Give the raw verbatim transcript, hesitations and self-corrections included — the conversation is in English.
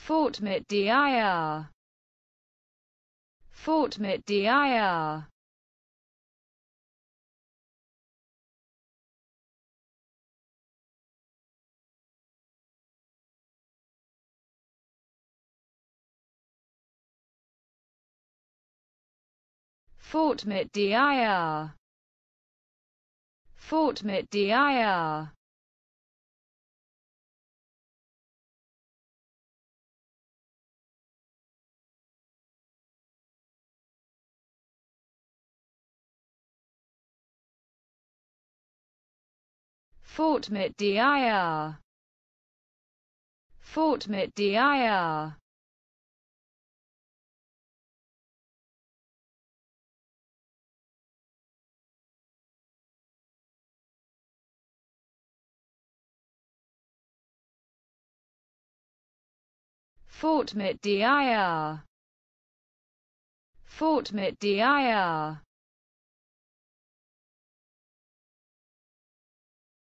Fort mit dir. Fort mit dir. Fort mit dir. Fort mit dir. Fort mit dir. Fort mit dir. Fort mit dir. Fort mit dir.